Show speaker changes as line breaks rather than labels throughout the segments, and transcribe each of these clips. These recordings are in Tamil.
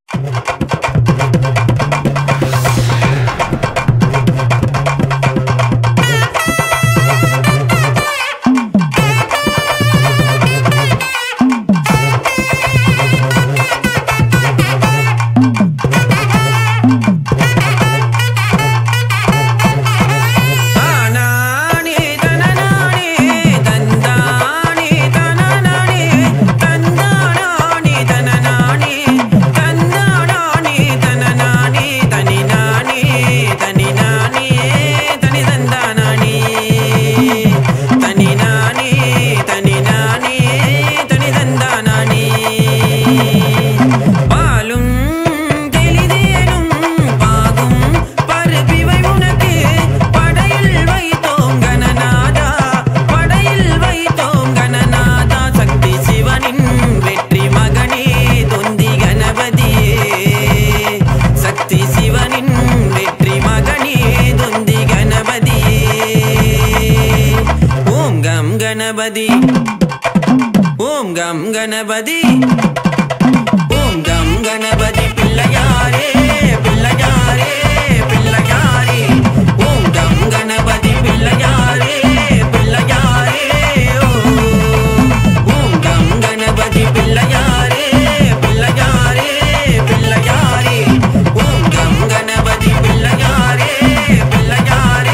गणपति ओम गम गणपति ओम गम गणपति पिल्लयारे पिल्लयारे पिल्लयारे ओम गम गणपति पिल्लयारे पिल्लयारे ओम गम गणपति पिल्लयारे पिल्लयारे पिल्लयारे ओम गम गणपति पिल्लयारे पिल्लयारे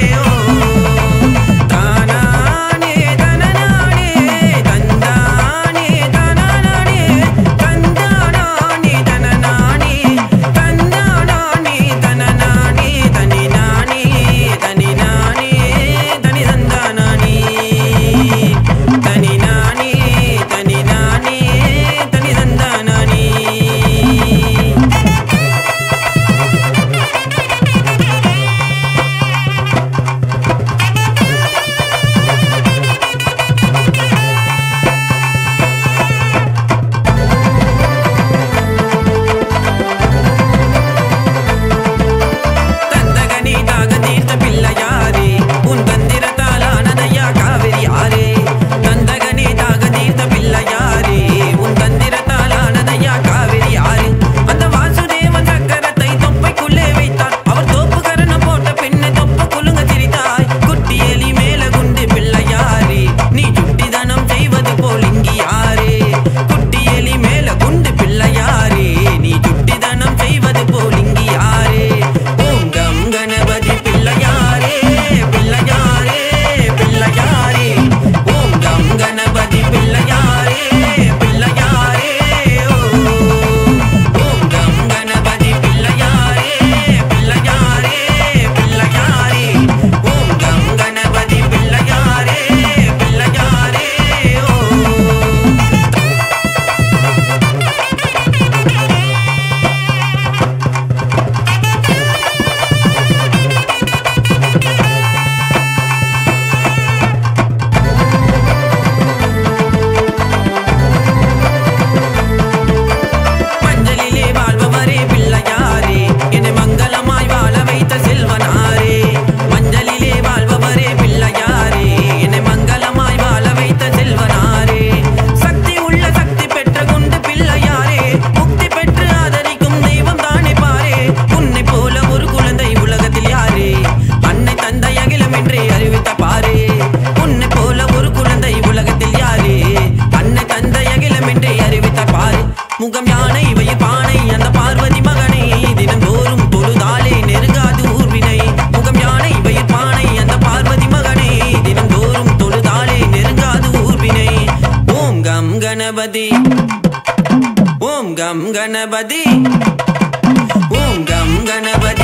முகம் யானை வயிறு பானை அந்த பார்வதி மகனை தினந்தோறும் தொழுதாலே நெருங்காது ஊர்வினை முகம் யானை வயிறு பானை அந்த பார்வதி மகனை தினந்தோறும் தொழுதாலே நெருங்காது ஊர்வினை ஓம் கம் கணபதி ஓம் கம் கணபதி ஓம் கம் கணபதி